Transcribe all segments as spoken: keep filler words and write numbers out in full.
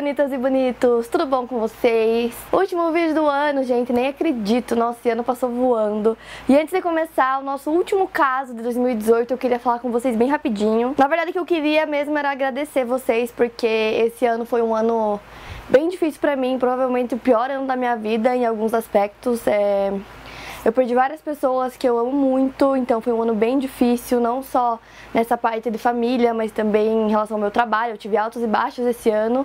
bonitas e bonitos, tudo bom com vocês? Último vídeo do ano, gente, nem acredito, nosso ano passou voando. E antes de começar o nosso último caso de dois mil e dezoito, eu queria falar com vocês bem rapidinho. Na verdade, o que eu queria mesmo era agradecer vocês, porque esse ano foi um ano bem difícil pra mim, provavelmente o pior ano da minha vida em alguns aspectos. É... Eu perdi várias pessoas que eu amo muito, então foi um ano bem difícil, não só nessa parte de família, mas também em relação ao meu trabalho. Eu tive altos e baixos esse ano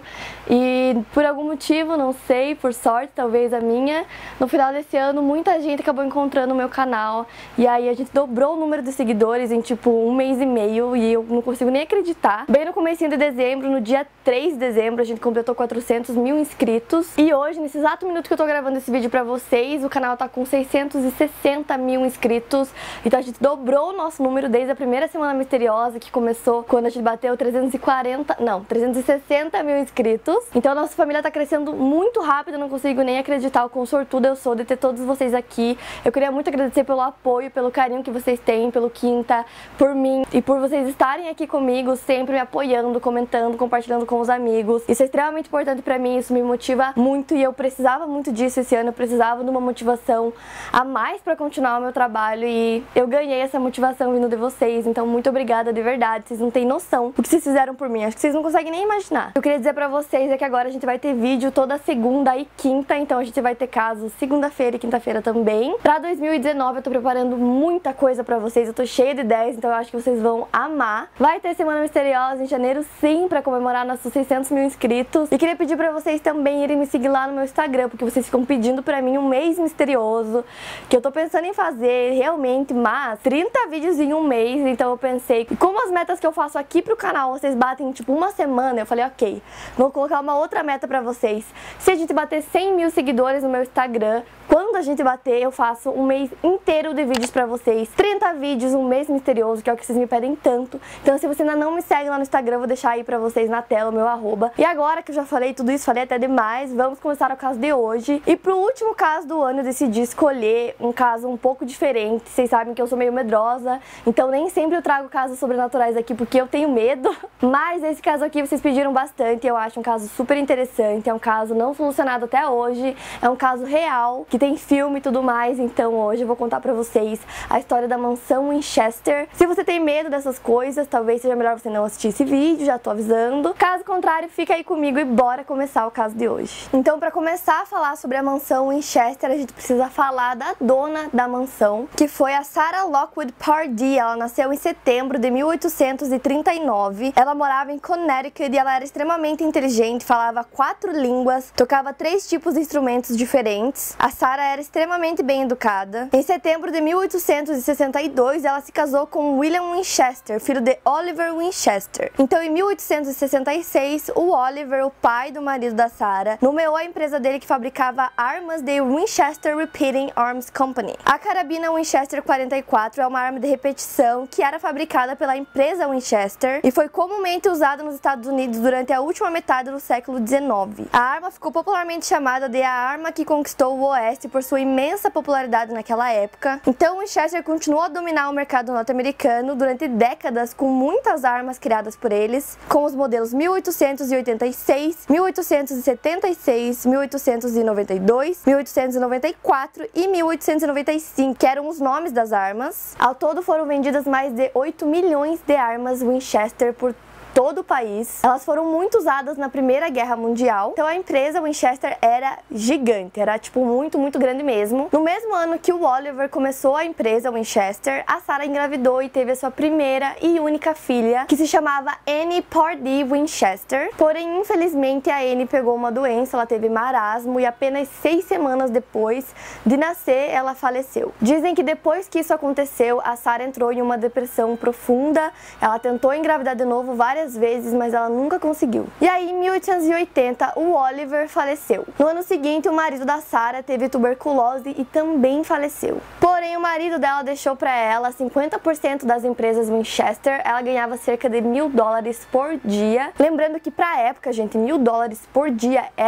e por algum motivo, não sei, por sorte, talvez a minha, no final desse ano muita gente acabou encontrando o meu canal e aí a gente dobrou o número de seguidores em tipo um mês e meio e eu não consigo nem acreditar. Bem no comecinho de dezembro, no dia três de dezembro, a gente completou quatrocentos mil inscritos e hoje, nesse exato minuto que eu tô gravando esse vídeo pra vocês, o canal tá com seiscentos e sessenta mil inscritos, então a gente dobrou o nosso número desde a primeira semana misteriosa, que começou quando a gente bateu trezentos e quarenta, não, trezentos e sessenta mil inscritos. Então a nossa família tá crescendo muito rápido, eu não consigo nem acreditar o quão sortuda eu sou de ter todos vocês aqui. Eu queria muito agradecer pelo apoio, pelo carinho que vocês têm, pelo Quinta, por mim e por vocês estarem aqui comigo, sempre me apoiando, comentando, compartilhando com os amigos. Isso é extremamente importante pra mim, isso me motiva muito e eu precisava muito disso esse ano, eu precisava de uma motivação a mais para continuar o meu trabalho e eu ganhei essa motivação vindo de vocês, então muito obrigada de verdade, vocês não têm noção do que vocês fizeram por mim, acho que vocês não conseguem nem imaginar. Eu queria dizer pra vocês é que agora a gente vai ter vídeo toda segunda e quinta, então a gente vai ter casos segunda-feira e quinta-feira também. Pra dois mil e dezenove eu tô preparando muita coisa pra vocês, eu tô cheia de ideias, então eu acho que vocês vão amar. Vai ter Semana Misteriosa em janeiro sim, pra comemorar nossos seiscentos mil inscritos, e queria pedir pra vocês também irem me seguir lá no meu Instagram, porque vocês ficam pedindo pra mim um mês misterioso, que eu tô pensando em fazer realmente, mas trinta vídeos em um mês, então eu pensei que como as metas que eu faço aqui pro canal vocês batem tipo uma semana, eu falei ok, vou colocar uma outra meta pra vocês. Se a gente bater cem mil seguidores no meu Instagram, quando a gente bater eu faço um mês inteiro de vídeos pra vocês, trinta vídeos, um mês misterioso, que é o que vocês me pedem tanto. Então se você ainda não me segue lá no Instagram, eu vou deixar aí pra vocês na tela o meu arroba. E agora que eu já falei tudo isso, falei até demais, vamos começar o caso de hoje. E pro último caso do ano eu decidi escolher um caso um pouco diferente. Vocês sabem que eu sou meio medrosa, então nem sempre eu trago casos sobrenaturais aqui porque eu tenho medo. Mas esse caso aqui vocês pediram bastante, eu acho um caso super interessante, é um caso não solucionado até hoje, é um caso real, que tem filme e tudo mais, então hoje eu vou contar pra vocês a história da mansão Winchester. Se você tem medo dessas coisas, talvez seja melhor você não assistir esse vídeo, já tô avisando. Caso contrário, fica aí comigo e bora começar o caso de hoje. Então, pra começar a falar sobre a mansão Winchester, a gente precisa falar da dona da mansão, que foi a Sarah Lockwood Pardee. Ela nasceu em setembro de mil oitocentos e trinta e nove. Ela morava em Connecticut e ela era extremamente inteligente, falava quatro línguas, tocava três tipos de instrumentos diferentes. A Sarah era extremamente bem educada. Em setembro de mil oitocentos e sessenta e dois, ela se casou com William Winchester, filho de Oliver Winchester. Então, em mil oitocentos e sessenta e seis, o Oliver, o pai do marido da Sarah, nomeou a empresa dele que fabricava armas de Winchester Repeating Arms Company. A carabina Winchester quarenta e quatro é uma arma de repetição que era fabricada pela empresa Winchester e foi comumente usada nos Estados Unidos durante a última metade do século dezenove. A arma ficou popularmente chamada de a arma que conquistou o Oeste por sua imensa popularidade naquela época. Então Winchester continuou a dominar o mercado norte-americano durante décadas com muitas armas criadas por eles, com os modelos mil oitocentos e oitenta e seis, mil oitocentos e setenta e seis, mil oitocentos e noventa e dois, mil oitocentos e noventa e quatro e mil oitocentos e noventa e cinco, que eram os nomes das armas. Ao todo foram vendidas mais de oito milhões de armas Winchester por todo o país. Elas foram muito usadas na Primeira Guerra Mundial, então a empresa Winchester era gigante, era tipo muito, muito grande mesmo. No mesmo ano que o Oliver começou a empresa Winchester, a Sarah engravidou e teve a sua primeira e única filha, que se chamava Annie Pardee Winchester. Porém, infelizmente, a Annie pegou uma doença, ela teve marasmo e apenas seis semanas depois de nascer, ela faleceu. Dizem que depois que isso aconteceu, a Sarah entrou em uma depressão profunda, ela tentou engravidar de novo várias vezes, mas ela nunca conseguiu. E aí, em mil oitocentos e oitenta, o Oliver faleceu. No ano seguinte, o marido da Sarah teve tuberculose e também faleceu. Porém, o marido dela deixou para ela cinquenta por cento das empresas Winchester. Ela ganhava cerca de mil dólares por dia. Lembrando que pra época, gente, mil dólares por dia era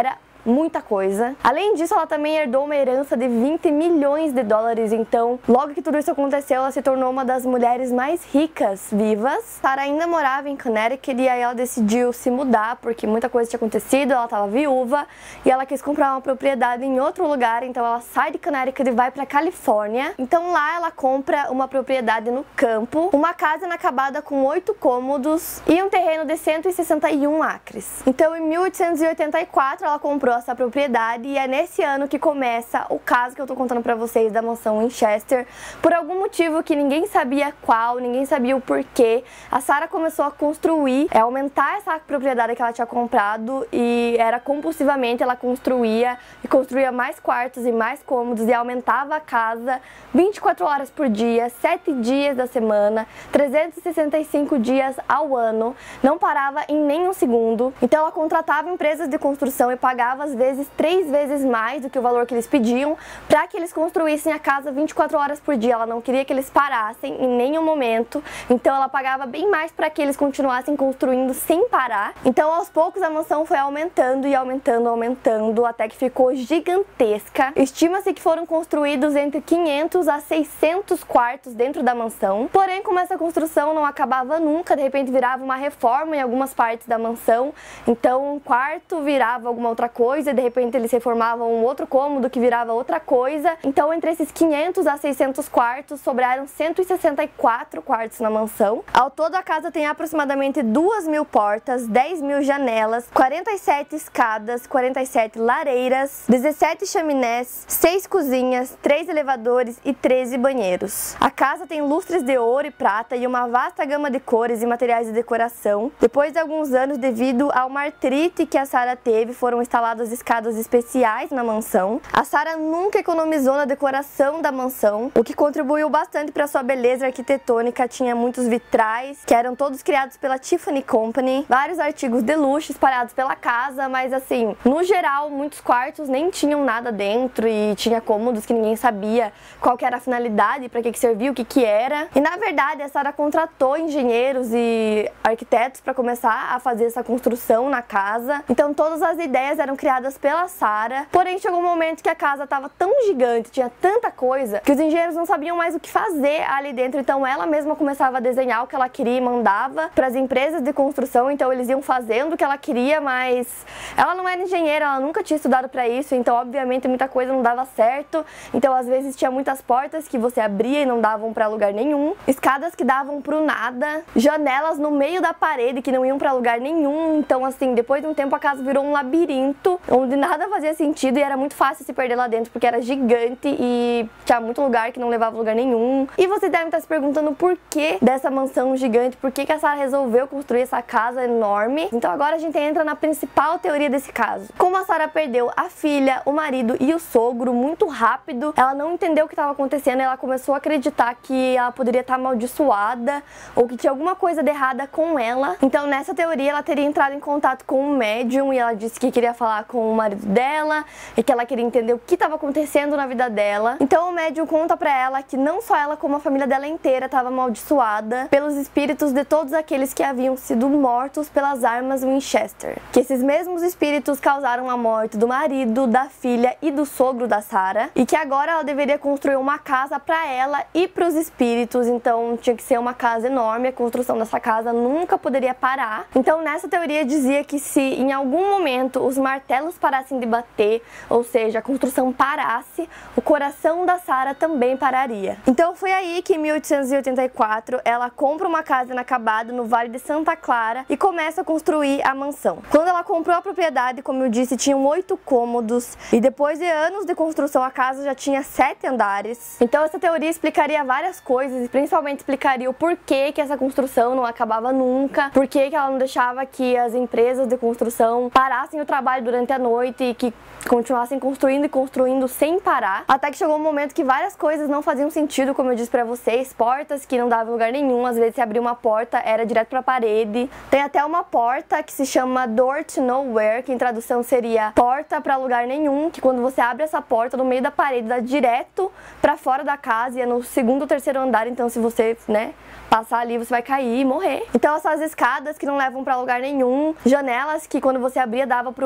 muita coisa. Além disso, ela também herdou uma herança de vinte milhões de dólares, então logo que tudo isso aconteceu, ela se tornou uma das mulheres mais ricas vivas. Sarah ainda morava em Connecticut e aí ela decidiu se mudar porque muita coisa tinha acontecido, ela estava viúva e ela quis comprar uma propriedade em outro lugar, então ela sai de Connecticut e vai para Califórnia. Então lá ela compra uma propriedade no campo, uma casa inacabada com oito cômodos e um terreno de cento e sessenta e um acres. Então em mil oitocentos e oitenta e quatro ela comprou essa propriedade e é nesse ano que começa o caso que eu tô contando pra vocês da mansão Winchester. Por algum motivo que ninguém sabia qual, ninguém sabia o porquê, a Sarah começou a construir, é, aumentar essa propriedade que ela tinha comprado e era compulsivamente, ela construía e construía mais quartos e mais cômodos e aumentava a casa vinte e quatro horas por dia, sete dias da semana, trezentos e sessenta e cinco dias ao ano, não parava em nenhum segundo. Então ela contratava empresas de construção e pagava às vezes três vezes mais do que o valor que eles pediam para que eles construíssem a casa vinte e quatro horas por dia. Ela não queria que eles parassem em nenhum momento, então ela pagava bem mais para que eles continuassem construindo sem parar. Então aos poucos a mansão foi aumentando e aumentando, aumentando, até que ficou gigantesca. Estima-se que foram construídos entre quinhentos a seiscentos quartos dentro da mansão. Porém, como essa construção não acabava nunca, de repente virava uma reforma em algumas partes da mansão, então um quarto virava alguma outra coisa e de repente eles reformavam um outro cômodo que virava outra coisa. Então entre esses quinhentos a seiscentos quartos sobraram cento e sessenta e quatro quartos na mansão. Ao todo a casa tem aproximadamente duas mil portas, dez mil janelas, quarenta e sete escadas, quarenta e sete lareiras, dezessete chaminés, seis cozinhas, três elevadores e treze banheiros. A casa tem lustres de ouro e prata e uma vasta gama de cores e materiais de decoração. Depois de alguns anos, devido a uma artrite que a Sarah teve, foram instaladas escadas especiais na mansão. A Sarah nunca economizou na decoração da mansão, o que contribuiu bastante para sua beleza arquitetônica. Tinha muitos vitrais, que eram todos criados pela Tiffany Company, vários artigos de luxo espalhados pela casa, mas assim, no geral, muitos quartos nem tinham nada dentro e tinha cômodos que ninguém sabia qual que era a finalidade, para que que servia, o que que era. E na verdade, a Sarah contratou engenheiros e arquitetos para começar a fazer essa construção na casa. Então todas as ideias eram criadas pela Sarah. Porém, chegou um momento que a casa estava tão gigante, tinha tanta coisa, que os engenheiros não sabiam mais o que fazer ali dentro. Então ela mesma começava a desenhar o que ela queria e mandava para as empresas de construção. Então eles iam fazendo o que ela queria, mas ela não era engenheira, ela nunca tinha estudado para isso. Então obviamente muita coisa não dava certo. Então às vezes tinha muitas portas que você abria e não davam para lugar nenhum, escadas que davam pro nada, janelas no meio da parede que não iam para lugar nenhum. Então assim, depois de um tempo a casa virou um labirinto, onde nada fazia sentido e era muito fácil se perder lá dentro, porque era gigante e tinha muito lugar que não levava a lugar nenhum. E vocês devem estar se perguntando por que dessa mansão gigante, por que que a Sarah resolveu construir essa casa enorme. Então agora a gente entra na principal teoria desse caso. Como a Sarah perdeu a filha, o marido e o sogro muito rápido, ela não entendeu o que estava acontecendo, ela começou a acreditar que ela poderia estar amaldiçoada ou que tinha alguma coisa de errada com ela. Então nessa teoria ela teria entrado em contato com um médium e ela disse que queria falar com o marido dela e que ela queria entender o que estava acontecendo na vida dela. Então o médium conta pra ela que não só ela, como a família dela inteira estava amaldiçoada pelos espíritos de todos aqueles que haviam sido mortos pelas armas Winchester. Que esses mesmos espíritos causaram a morte do marido, da filha e do sogro da Sarah, e que agora ela deveria construir uma casa pra ela e pros espíritos. Então tinha que ser uma casa enorme, a construção dessa casa nunca poderia parar. Então nessa teoria dizia que se em algum momento os martelos parassem de bater, ou seja, a construção parasse, o coração da Sarah também pararia. Então foi aí que em mil oitocentos e oitenta e quatro ela compra uma casa inacabada no Vale de Santa Clara e começa a construir a mansão. Quando ela comprou a propriedade, como eu disse, tinham oito cômodos e depois de anos de construção a casa já tinha sete andares. Então essa teoria explicaria várias coisas e principalmente explicaria o porquê que essa construção não acabava nunca, porquê que ela não deixava que as empresas de construção parassem o trabalho durante a noite e que continuassem construindo e construindo sem parar. Até que chegou um momento que várias coisas não faziam sentido, como eu disse pra vocês, portas que não davam lugar nenhum, às vezes se abria uma porta era direto pra parede. Tem até uma porta que se chama Door to Nowhere, que em tradução seria porta pra lugar nenhum, que quando você abre essa porta no meio da parede dá direto pra fora da casa e é no segundo ou terceiro andar, então se você, né, passar ali você vai cair e morrer. Então essas escadas que não levam pra lugar nenhum, janelas que quando você abria dava pro outro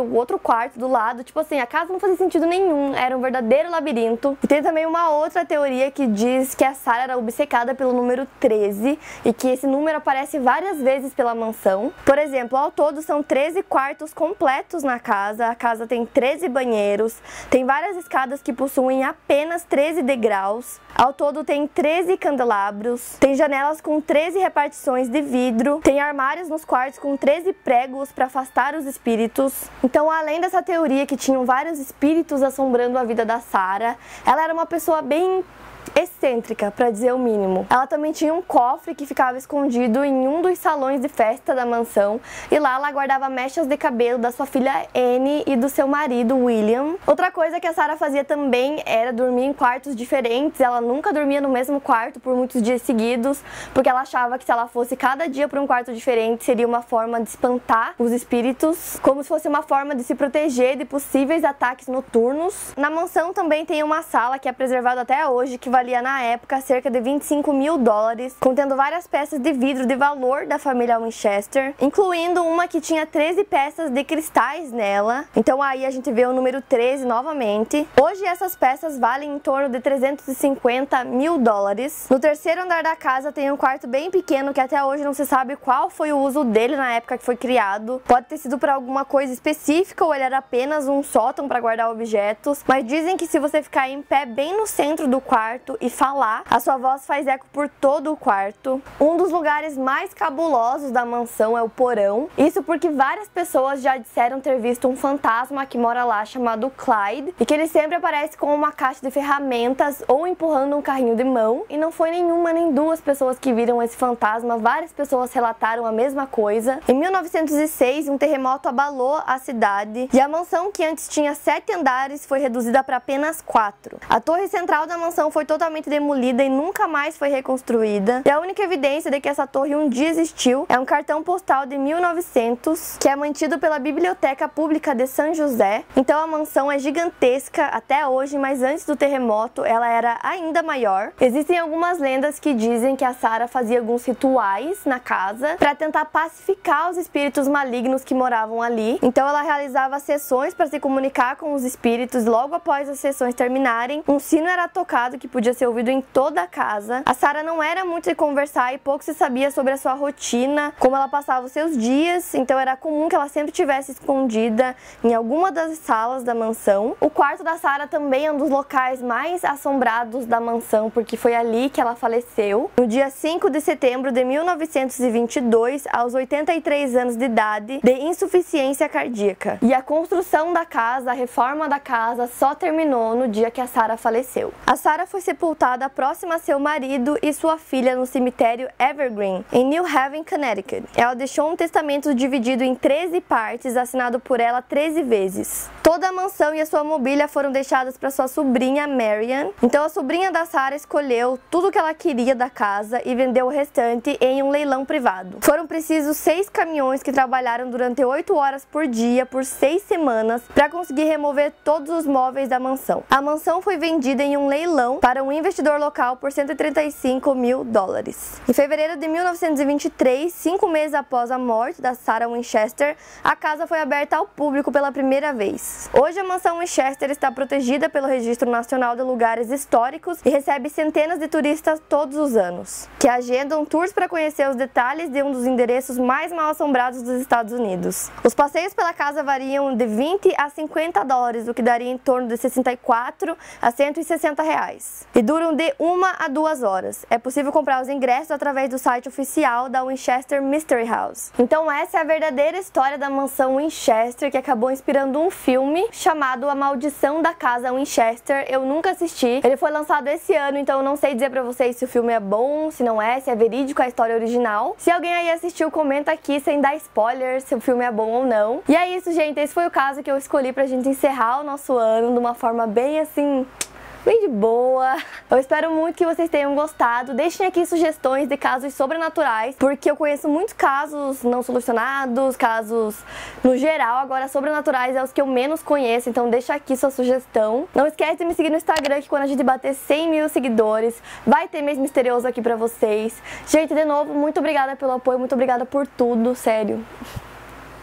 quarto do lado. Tipo assim, a casa não fazia sentido nenhum, era um verdadeiro labirinto. E tem também uma outra teoria que diz que a Sarah era obcecada pelo número treze e que esse número aparece várias vezes pela mansão. Por exemplo, ao todo são treze quartos completos na casa, a casa tem treze banheiros, tem várias escadas que possuem apenas treze degraus, ao todo tem treze candelabros, tem janelas com treze repartições de vidro, tem armários nos quartos com treze pregos para afastar os espíritos. Então, além dessa teoria que tinham vários espíritos assombrando a vida da Sarah, ela era uma pessoa bem excêntrica, para dizer o mínimo. Ela também tinha um cofre que ficava escondido em um dos salões de festa da mansão, e lá ela guardava mechas de cabelo da sua filha Anne e do seu marido William. Outra coisa que a Sarah fazia também era dormir em quartos diferentes. Ela nunca dormia no mesmo quarto por muitos dias seguidos, porque ela achava que se ela fosse cada dia para um quarto diferente seria uma forma de espantar os espíritos, como se fosse uma forma de se proteger de possíveis ataques noturnos. Na mansão também tem uma sala que é preservada até hoje, que valia na época cerca de vinte e cinco mil dólares, contendo várias peças de vidro de valor da família Winchester, incluindo uma que tinha treze peças de cristais nela. Então aí a gente vê o número treze novamente. Hoje essas peças valem em torno de trezentos e cinquenta mil dólares. No terceiro andar da casa tem um quarto bem pequeno que até hoje não se sabe qual foi o uso dele na época que foi criado. Pode ter sido para alguma coisa específica ou ele era apenas um sótão para guardar objetos, mas dizem que se você ficar em pé bem no centro do quarto e falar, a sua voz faz eco por todo o quarto. Um dos lugares mais cabulosos da mansão é o porão. Isso porque várias pessoas já disseram ter visto um fantasma que mora lá chamado Clyde, e que ele sempre aparece com uma caixa de ferramentas ou empurrando um carrinho de mão. E não foi nenhuma nem duas pessoas que viram esse fantasma, várias pessoas relataram a mesma coisa. Em mil novecentos e seis, um terremoto abalou a cidade e a mansão, que antes tinha sete andares, foi reduzida para apenas quatro. A torre central da mansão foi totalmente demolida e nunca mais foi reconstruída. E a única evidência de que essa torre um dia existiu é um cartão postal de mil e novecentos, que é mantido pela Biblioteca Pública de São José. Então a mansão é gigantesca até hoje, mas antes do terremoto ela era ainda maior. Existem algumas lendas que dizem que a Sarah fazia alguns rituais na casa para tentar pacificar os espíritos malignos que moravam ali. Então ela realizava sessões para se comunicar com os espíritos. Logo após as sessões terminarem, um sino era tocado que podia ser ouvido em toda a casa. A Sarah não era muito de conversar e pouco se sabia sobre a sua rotina, como ela passava os seus dias, então era comum que ela sempre estivesse escondida em alguma das salas da mansão. O quarto da Sarah também é um dos locais mais assombrados da mansão, porque foi ali que ela faleceu, no dia cinco de setembro de mil novecentos e vinte e dois, aos oitenta e três anos de idade, de insuficiência cardíaca. E a construção da casa, a reforma da casa, só terminou no dia que a Sarah faleceu. A Sarah foi sepultada próxima a seu marido e sua filha no cemitério Evergreen, em New Haven, Connecticut. Ela deixou um testamento dividido em treze partes, assinado por ela treze vezes. Toda a mansão e a sua mobília foram deixadas para sua sobrinha Marian. Então a sobrinha da Sarah escolheu tudo que ela queria da casa e vendeu o restante em um leilão privado. Foram precisos seis caminhões que trabalharam durante oito horas por dia por seis semanas para conseguir remover todos os móveis da mansão. A mansão foi vendida em um leilão para um investidor local por cento e trinta e cinco mil dólares. Em fevereiro de mil novecentos e vinte e três, cinco meses após a morte da Sarah Winchester, a casa foi aberta ao público pela primeira vez. Hoje a mansão Winchester está protegida pelo Registro Nacional de Lugares Históricos e recebe centenas de turistas todos os anos, que agendam tours para conhecer os detalhes de um dos endereços mais mal assombrados dos Estados Unidos. Os passeios pela casa variam de vinte a cinquenta dólares, o que daria em torno de sessenta e quatro a cento e sessenta reais. E duram de uma a duas horas. É possível comprar os ingressos através do site oficial da Winchester Mystery House. Então essa é a verdadeira história da mansão Winchester, que acabou inspirando um filme chamado A Maldição da Casa Winchester. Eu nunca assisti. Ele foi lançado esse ano, então eu não sei dizer pra vocês se o filme é bom, se não é, se é verídico a história original. Se alguém aí assistiu, comenta aqui sem dar spoiler se o filme é bom ou não. E é isso, gente. Esse foi o caso que eu escolhi pra gente encerrar o nosso ano de uma forma bem assim... bem de boa. Eu espero muito que vocês tenham gostado. Deixem aqui sugestões de casos sobrenaturais, porque eu conheço muitos casos não solucionados, casos no geral. Agora, sobrenaturais é os que eu menos conheço, então deixa aqui sua sugestão. Não esquece de me seguir no Instagram, que quando a gente bater cem mil seguidores, vai ter mês misterioso aqui pra vocês. Gente, de novo, muito obrigada pelo apoio, muito obrigada por tudo, sério.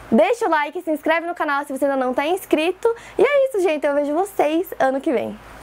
Deixa o like, se inscreve no canal se você ainda não tá inscrito. E é isso, gente. Eu vejo vocês ano que vem.